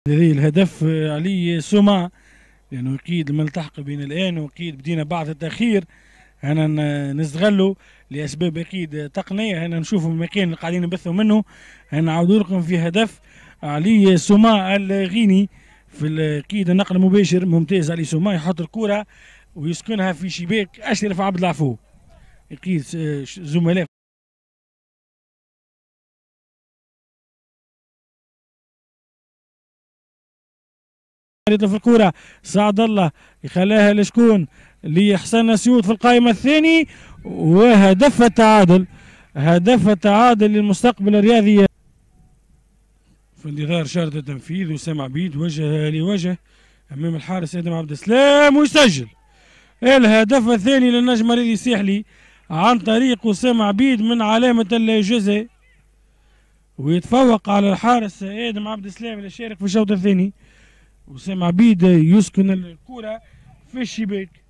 هذه الهدف علي سمع، لأنه أكيد الملتحق بين الآن وأكيد بدينا بعد التأخير. أنا نستغلوا لأسباب أكيد تقنية، أنا نشوفوا المكان اللي قاعدين نبثوا منه. أنا نعاودوا لكم في هدف علي سمع الغيني في أكيد النقل المباشر. ممتاز علي سمع يحط الكرة ويسكنها في شباك أشرف عبد العفو. أكيد زملاء في الكرة، سعد الله يخليها لشكون؟ لحسن اسيوط في القائمة الثاني، وهدف التعادل. هدف التعادل للمستقبل الرياضي. في انتظار شرط التنفيذ، وسام عبيد وجه لوجه امام الحارس ادم عبد السلام ويسجل الهدف الثاني للنجم الرياضي الساحلي عن طريق وسام عبيد من علامة الجزاء، ويتفوق على الحارس ادم عبد السلام اللي شارك في الشوط الثاني. وسام عبيد يسكن الكرة في الشباك.